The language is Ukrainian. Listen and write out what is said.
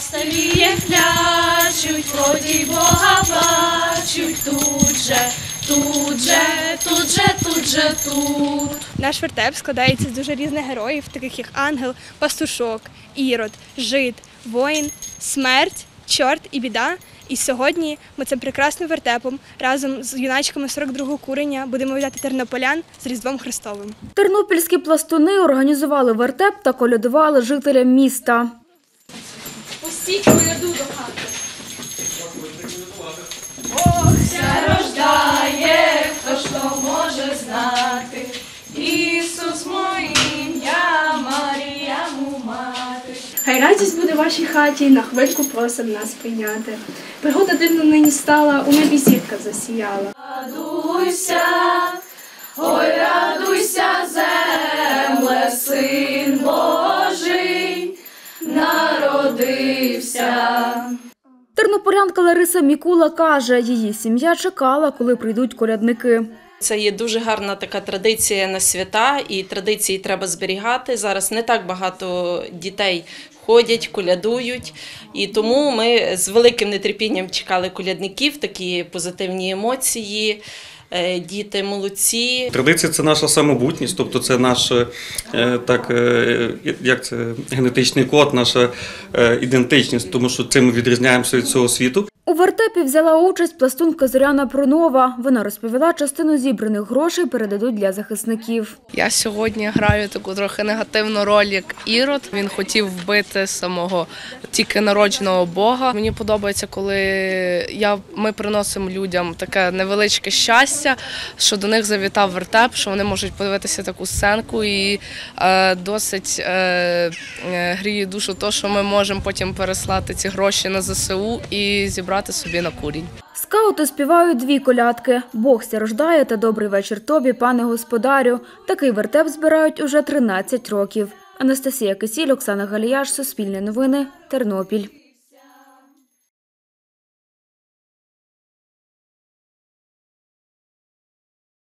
Старіє клячуть, плоді Бога бачуть, тут же. Наш вертеп складається з дуже різних героїв, таких як ангел, пастушок, ірод, жид, воїн, смерть, чорт і біда. І сьогодні ми цим прекрасним вертепом разом з юначками 42-го курення будемо вітати тернополян з Різдвом Христовим. Тернопільські пластуни організували вертеп та колядували жителям міста. Пустіть коляду до хати. Бог ся рождає, хто ж то може знати, Ісус моїм, я Марія му мати. Хай радість буде в вашій хаті, на хвильку просим нас прийняти. Пригода дивна нині стала, у небі зірка засіяла. Радуйся, ой, радуйся, земле, Син Божий народився. Тернополянка Лариса Мікула каже, її сім'я чекала, коли прийдуть колядники. Це є дуже гарна така традиція на свята, і традиції треба зберігати. Зараз не так багато дітей ходять, колядують, і тому ми з великим нетерпінням чекали колядників, такі позитивні емоції. Діти молодці. Традиція – це наша самобутність, тобто це наш генетичний код, наша ідентичність, тому що цим ми відрізняємося від цього світу. У вертепі взяла участь пластунка Зоряна Пронова. Вона розповіла, частину зібраних грошей передадуть для захисників. Я сьогодні граю таку трохи негативну роль, як Ірод. Він хотів вбити самого тільки народженого Бога. Мені подобається, коли ми приносимо людям таке невеличке щастя, що до них завітав вертеп, що вони можуть подивитися таку сценку, і досить гріє душу те, що ми можемо потім переслати ці гроші на ЗСУ і зібрати собі на курінь. Скаути співають дві колядки «Бог ся рождає» та «Добрий вечір тобі, пане господарю». Такий вертеп збирають уже 13 років. Анастасія Кисіль, Оксана Галіяш, Суспільне новини, Тернопіль.